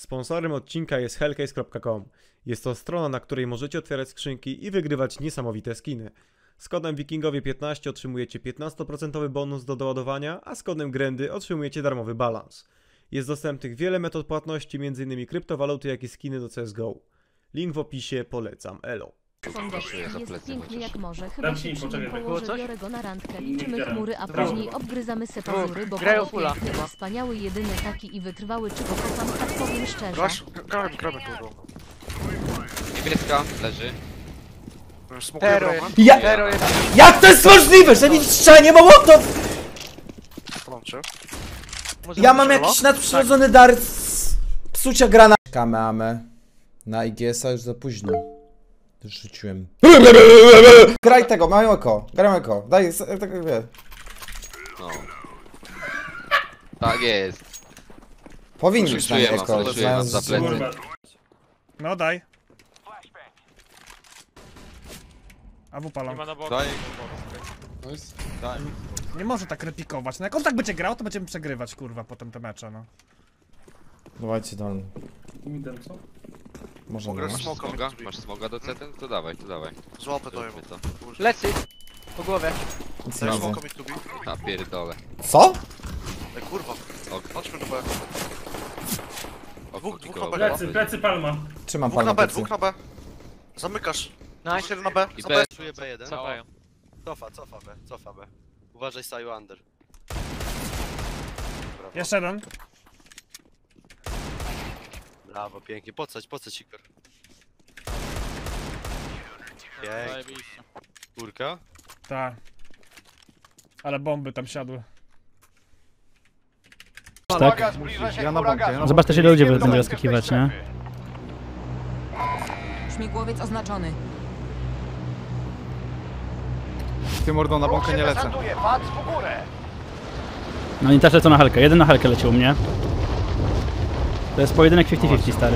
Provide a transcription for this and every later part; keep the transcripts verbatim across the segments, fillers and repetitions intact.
Sponsorem odcinka jest hellcase kropka com. Jest to strona, na której możecie otwierać skrzynki i wygrywać niesamowite skiny. Z kodem wikingowie piętnaście otrzymujecie piętnaście procent bonus do doładowania, a z kodem Grendy otrzymujecie darmowy balans. Jest dostępnych wiele metod płatności, m.in. kryptowaluty, jak i skiny do C S G O. Link w opisie, polecam, elo. Sądeczki jest piękny jak może, chyba Dam się ci przy nim poczekaj, położę, było coś? biorę go na randkę, liczymy Widziałem. chmury, a Brawo. później obgryzamy se pazury, bo grają Paweł fula. piękny, wspaniały, jedyny taki i wytrwały, czego kocham, tak powiem szczerze. Grasz? Grałem, gramy kogo. Niebieska leży. Tero Ja- Tero jest. Jak to jest możliwe, że mi strzanie mołotow? Połączę. Ja mam jakiś nadprzyrodzony dar z psucia grana. Kameamę. Na I G S a już za późno. Już rzuciłem. Graj tego, mają eko. Graj eko. Daj, tak wie. No. Tak jest. Powinni być na Fleszuję eko. mam, fleszuję mam za plecy. Kurwa. No daj. A w palą. Daj. Nie może tak repikować. No jak on tak będzie grał, to będziemy przegrywać, kurwa, potem te mecze, no. Dawajcie dolny. Midem, co? Może Grasz no. Masz smoka, smoga? mi Masz smoga do C T? To dawaj, to dawaj. Złapę to jemu. Zróbmy to. Lecy! Po głowie. Nic nie Grasz widzę. smoka mi tubi. A pierdolę. Co? Ej kurwa. Ok. Chodźmy do B. O, Dwóch, dwóch kurwa, na B. Plecy, plecy palma. Trzymam Dwóch na palmę B, plecy. dwóch na B. Zamykasz. Nice. Jeden na B. I Za B. B. Czuję B jeden. Cofają. Cofa, cofa B, cofa B. Uważaj, Saju under. Brawo. Jeszcze jeden. Brawo, pięknie. Podsadź, podsadź Ikor. Pięknie. Kurka. Tak. Ale bomby tam siadły. Tak. Ja na bankę, ja na Zobacz też ile ludzie będą zaskakiwać, nie? Śmigłowiec oznaczony. Ty mordą na bankę nie lecę. No oni też lecą na helkę, jeden na helkę leciał u mnie. To jest pojedynek pięćdziesiąt pięćdziesiąt, stary.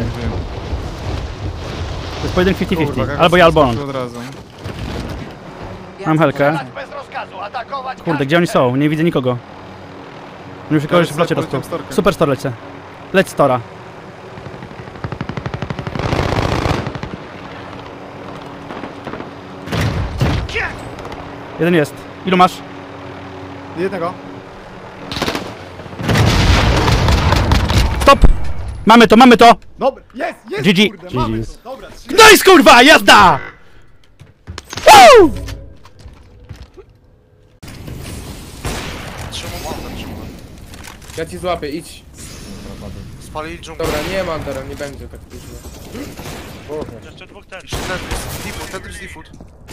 To jest pojedynek pięćdziesiąt pięćdziesiąt, albo ja, albo on. Od razu. Mam helkę. Kurde, gdzie oni są? Nie widzę nikogo. On już kogoś w locie dostał. Super store lecę. Leć stora. Jeden jest. Ilu masz? Jednego. Stop! Mamy to, mamy to! Dobra, jest, jest! G G. Kurde, G mamy G. to. Dobra, No i kurwa, jazda! Woo! trzymam under, trzymam. Ja ci złapię, idź. Spalili dżunglę. Dobra, nie mam teraz, nie będzie tak późno. Jeszcze dwóch ten. Jeszcze Tetris, default, Tetris default.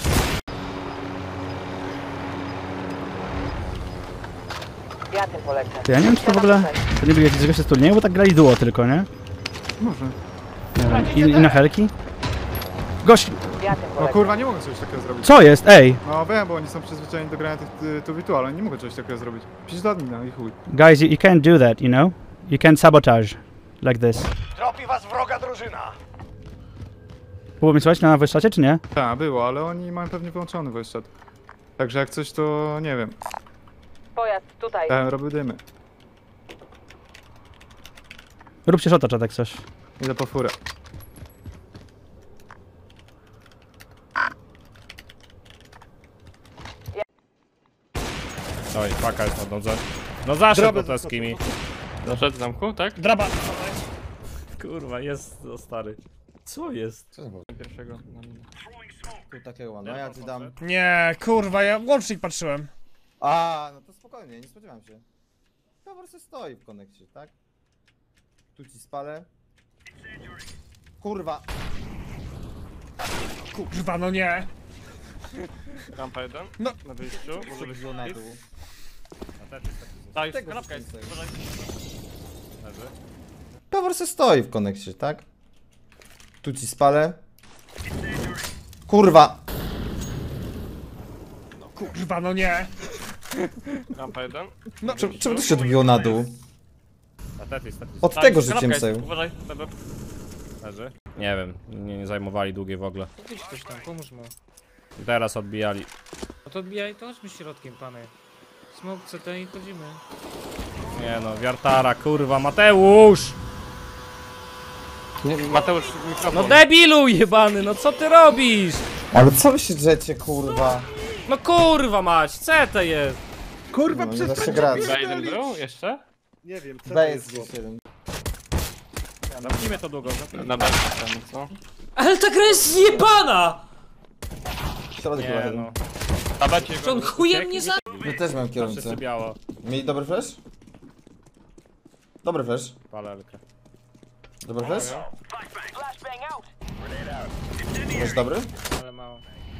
Ja nie wiem, czy to w ogóle... To nie byli jakieś goście z turnieju, bo tak grali duo tylko, nie? Może. Nie wiem. I, I na helki? Gość... No kurwa, nie mogę czegoś takiego zrobić. Co jest? Ej! No wiem, bo oni są przyzwyczajeni do grania tych tu wirtual, ale nie mogę czegoś takiego zrobić. Pisz do admina i chuj. Guys, you, you can't do that, you know? You can't sabotage. Like this. Tropi was wroga drużyna! Było mi słuchać na wyszczacie, czy nie? Tak, było, ale oni mają pewnie wyłączony voice chat. Także jak coś, to nie wiem. Pojazd tutaj. Ja robię dymy. Róbcie shota, czy tak coś. Idę po furę. Oj, paka jest na drodze. No zaszedł to z kimi. Zaszedł zamku, tak? Draba. Kurwa, jest to stary. Co jest? Co to było? Pierwszego. Tu takiego mam. No ja ci dam. Nie, kurwa, ja łącznik patrzyłem. A, no to spokojnie, nie spodziewam się. To po prostu stoi w konekcie, tak? Tu ci spalę. Kurwa. Kurwa, no nie. Rampa jeden. No. Na wyjściu. Może być Było na dół. Tak, Tego kanapka jest. rzucę. Uważaj. Leży. To po prostu stoi w konekcie, tak? Tu ci spalę. Kurwa. Kurwa, no nie. Rampa jeden. No. Czemu, czemu to się odbiło na dół? A Tetris, Tetris. Od Tak, tego kanapka rzuciłem jest. sobie. Uważaj, Tetris. Leży. Nie wiem, nie, nie zajmowali długie w ogóle. Idź ktoś tam, pomóż mu. I teraz odbijali. No to odbijaj, to chodźmy środkiem, panie. Smok C T i chodzimy. Nie no, wiartara, kurwa, Mateusz! Nie, Mateusz, mikrofon. No debilu jebany, no co ty robisz? Ale co wy się drzecie, kurwa? No kurwa mać, C T jest. Kurwa, No, nie da się przestań grać. B jeden był jeszcze? Nie wiem, co to B jest jest jeden. Zamknijmy to długo. Na B ten, co? Ale ta gra jest zjebana! Środek chyba Nie jeden. no. Na B cię Czy on chujem nie za... My też mam kierownicę. Wszyscy biało. Mieli dobry flash? Dobry flash. Palelkę. Dobry flash? Flash dobry? Ale mało.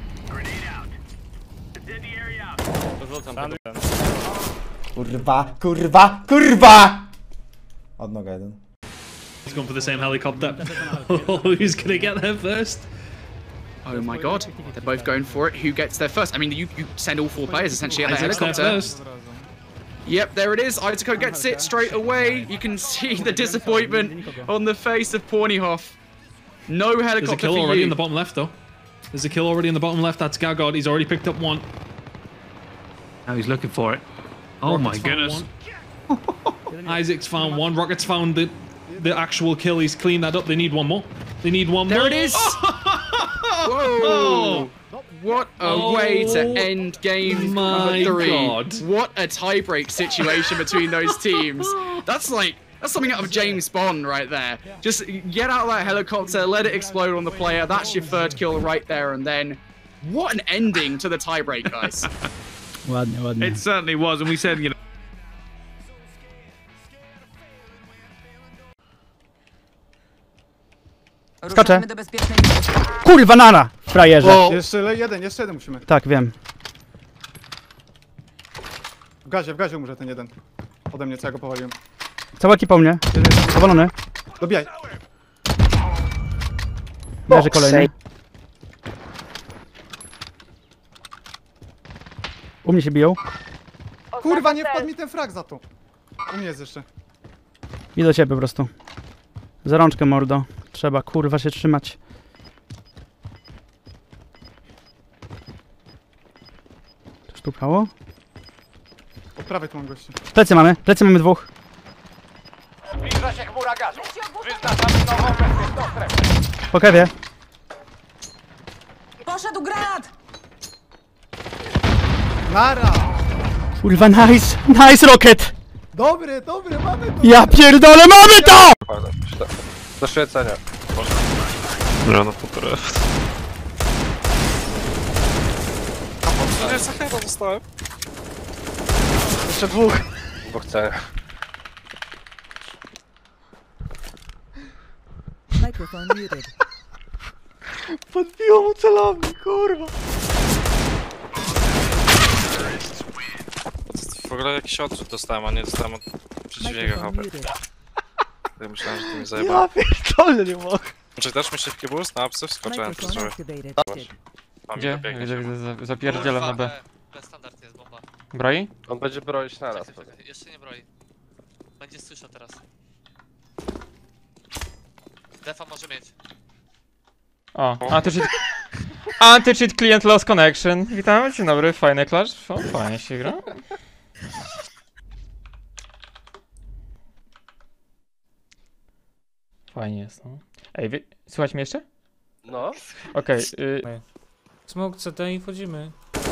To rzucam Tam tego. ten. Kurwa, kurwa, kurwa! Od noga jeden. He's gone for the same helicopter. Who's gonna get there first? Oh my god, they're both going for it. Who gets there first? I mean, you, you send all four players essentially at the Isaac's there helicopter. first. Yep, there it is. Isaacko gets it straight away. You can see the disappointment on the face of Pornyhoff. No There's a helicopter kill for already you. in the bottom left, though. There's a kill already in the bottom left. That's Gargod. He's already picked up one. Now he's looking for it. Oh Rocket's my found goodness. Isaac's found one. Rocket's found the the actual kill. He's cleaned that up. They need one more. They need one There more. it is. Whoa! Oh, What a Oh way to end game my number three. God. What a tiebreak situation between those teams. That's like, that's something out of James Bond right there. Just get out of that helicopter, let it explode on the player. That's your third kill right there and then. What an ending to the tiebreak, guys. Ładnie, ładnie. it certainly was, and we said, you know. Skaczę. Kurwa nara, frajerze. Jeszcze le- jeden, jeszcze jeden musimy. Tak, wiem. W gazie, w gazie umrze ten jeden. Ode mnie, co ja go powaliłem. Cała ekipa u mnie. Powalony. Dobijaj. Leży kolejny. U mnie się biją. Kurwa, nie wpadł mi ten frag za to. U mnie jest jeszcze. Idę do ciebie po prostu. Za rączkę, mordo. Trzeba, kurwa, się trzymać. Coś tu prawo? Po prawej tu mam gości. Plecy mamy, plecy mamy dwóch. Zbliża się chmura gazu. Wyznaczamy nową bezpieczną strefę. Po kewie. Poszedł granat! Nara! Kurwa, nice! Nice rocket! Dobry, dobry, mamy to! Ja pierdolę, mamy to! Do świecenia. No, no, popraw. Co jest za chyba zostałem? Jeszcze dwóch. Bo chcę. Podbiło mu celownik, kurwa. W ogóle jakiś odrzut dostałem, a nie dostałem od przeciwnika H P. Ja myślałem, że to mi zajebał. Ja pierdolę, nie mogę. Czy dasz mi szybki boost? Na apsy wskoczyłem przez drzwi. Gdzie? Widzę, widzę, zapierdzielę na B. Standard jest bomba. Broi? On będzie broić naraz. Jeszcze nie broi. Będzie słyszał teraz. Defa może mieć. O, anti-cheat... Anti-cheat client lost connection. Witam, dzień dobry, fajny clash. O, fajnie się gra. Fajnie jest, no. Ej, wie... słuchać mnie jeszcze? No. Okej, okay, y... Smoke C T i wchodzimy.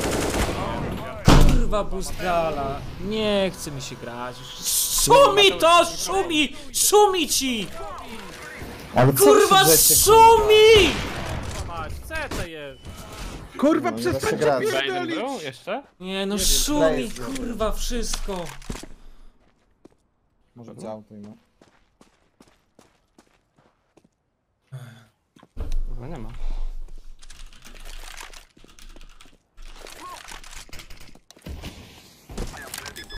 Kurwa boost gala. Nie chce mi się grać. Szumi to! Szumi! Szumi ci! Ale co Kurwa wy się drzecie, szumi! C T jest. Kurwa, No, nie da się przestań grać. B jeden był jeszcze? Nie no wiem, szumi jest. kurwa wszystko. Może za auto i ma. No nie ma.